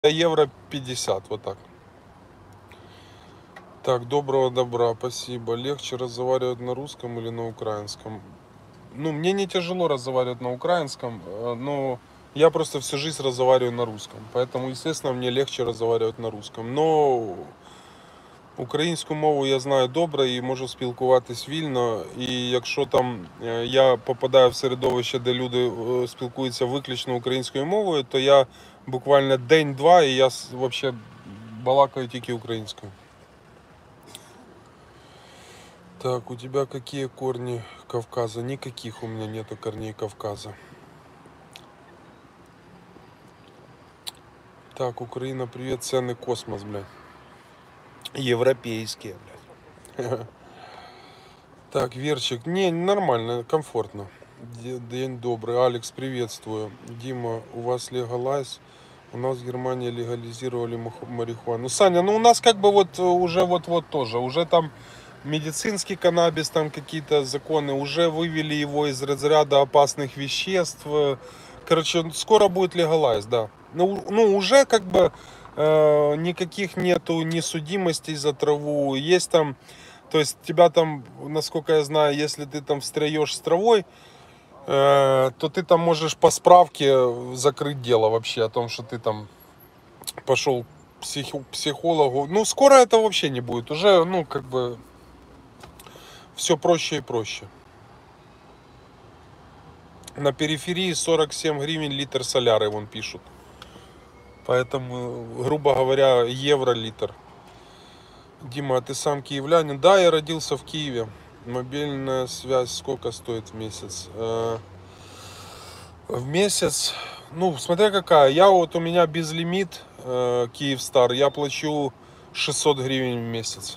евро 50, вот так. Так, доброго добра, спасибо. Легче разговаривать на русском или на украинском? Ну, мне не тяжело разговаривать на украинском, но я просто всю жизнь разговариваю на русском. Поэтому, естественно, мне легче разговаривать на русском. Но українську мову я знаю добре і можу спілкуватись вільно. І якщо там я попадаю в середовище, де люди спілкуються виключно українською мовою, то я буквально день-два і я взагалі балакаю тільки українською. Так, у тебя какие корни Кавказа? Никаких у меня нету корней Кавказа. Так, Украина, привет, ценный космос, блядь. Европейские, блядь. Так, Верчик, не, нормально, комфортно. День добрый, Алекс, приветствую. Дима, у вас легалайз? У нас в Германии легализировали марихуану. Ну, Саня, ну у нас как бы вот уже вот-вот тоже. Уже там медицинский каннабис, там какие-то законы. Уже вывели его из разряда опасных веществ. Короче, скоро будет легалайз, да. Ну уже как бы никаких нету ни судимостей за траву. Есть там, то есть тебя там, насколько я знаю, если ты там встреешь с травой, то ты там можешь по справке закрыть дело вообще о том, что ты там пошел к психологу. Ну, скоро это вообще не будет. Уже, ну, как бы, все проще и проще. На периферии 47 гривен литр соляры, вон пишут. Поэтому, грубо говоря, евро литр. Дима, а ты сам киевлянин? Да, я родился в Киеве. Мобильная связь сколько стоит в месяц? В месяц, ну, смотря какая. У меня безлимит Киевстар. Я плачу 600 гривен в месяц.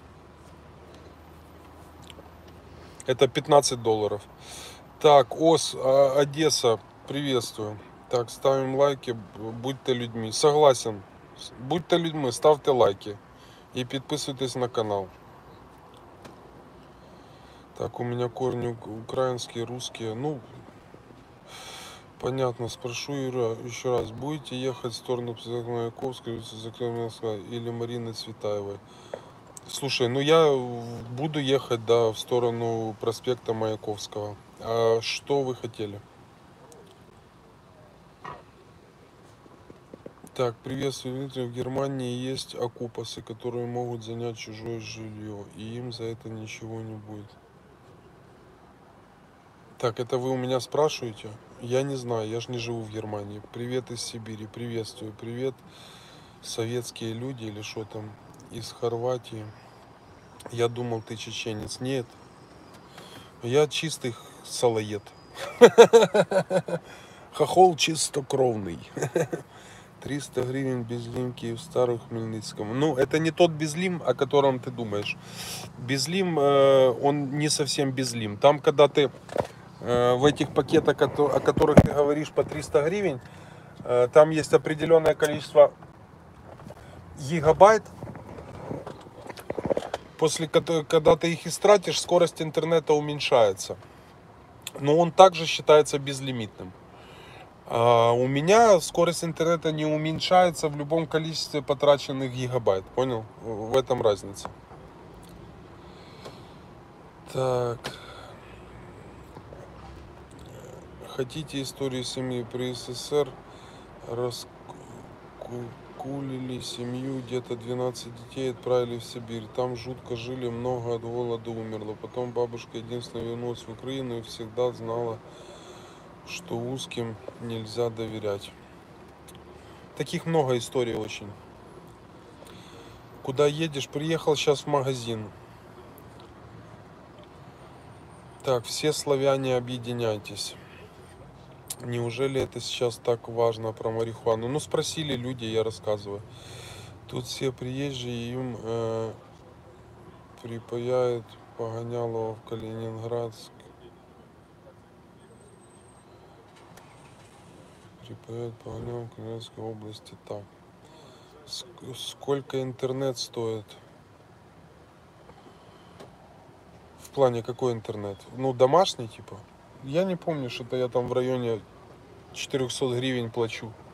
Это 15 долларов. Так, Одесса, приветствую. Так, ставим лайки, будьте людьми. Согласен. Будьте людьми, ставьте лайки. И подписывайтесь на канал. Так, у меня корни украинские, русские. Ну, понятно. Спрошу еще раз. Будете ехать в сторону Маяковской или Марины Цветаевой? Слушай, ну я буду ехать, да, в сторону проспекта Маяковского. А что вы хотели? Так, приветствую, Дмитрий. В Германии есть окупасы, которые могут занять чужое жилье, и им за это ничего не будет. Так, это вы у меня спрашиваете? Я не знаю, я же не живу в Германии. Привет из Сибири, приветствую. Привет, советские люди или что там, из Хорватии. Я думал, ты чеченец. Нет, я чистый салоед. Хохол чистокровный. 300 гривен безлим Киевстар Хмельницком. Ну, это не тот безлим, о котором ты думаешь. Безлим, он не совсем безлим. Там, когда ты в этих пакетах, о которых ты говоришь, по 300 гривен, там есть определенное количество гигабайт. Когда ты их истратишь, скорость интернета уменьшается. Но он также считается безлимитным. А у меня скорость интернета не уменьшается в любом количестве потраченных гигабайт. Понял? В этом разница. Так. Хотите историю семьи при СССР? Раскулили семью, где-то 12 детей отправили в Сибирь. Там жутко жили, много от голода умерло. Потом бабушка единственная вернулась в Украину и всегда знала, что узким нельзя доверять. Таких много историй очень. Куда едешь? Приехал сейчас в магазин. Так, все славяне, объединяйтесь. Неужели это сейчас так важно про марихуану? Ну, спросили люди, я рассказываю. Тут все приезжие, им припаяют Погонялова в Калининградск. Припаяют Погонялова в Калининградской области. Так. Сколько интернет стоит? В плане какой интернет? Ну, домашний типа? Я не помню, что-то я там в районе 400 гривен плачу.